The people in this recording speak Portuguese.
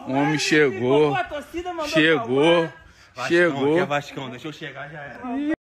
O homem chegou. A torcida mandou Chegou. Vascão, Chegou. aqui é Vascão, deixa eu chegar já era.